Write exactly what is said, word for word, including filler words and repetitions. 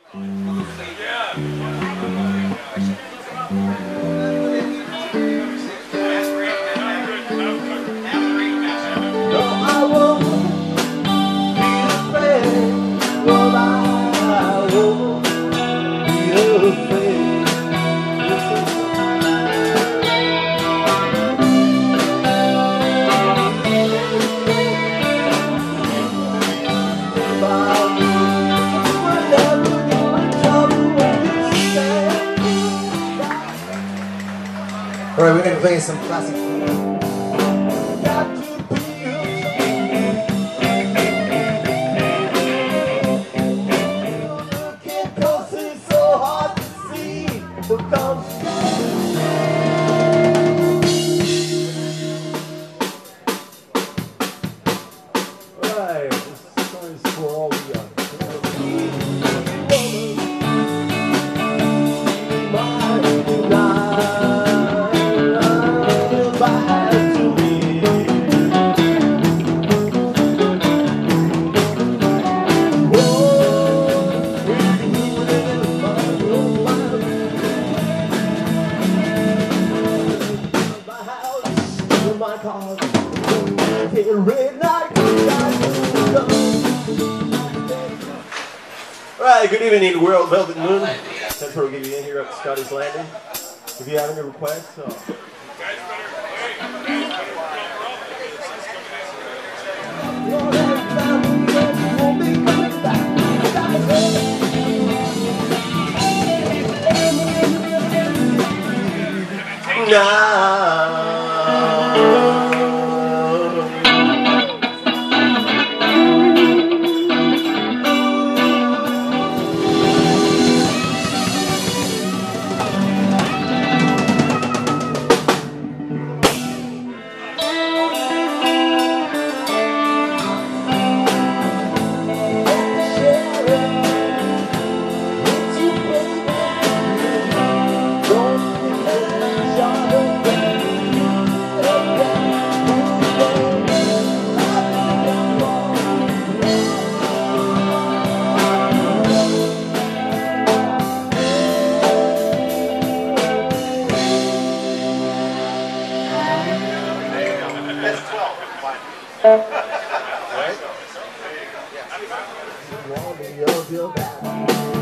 All right, we're going to play some classic. Right, this song is for all the young. Alright, good evening, World Velvet Moon. That's where we'll get you in here at Scotty's Landing. If you have any requests, so. Nah. Right?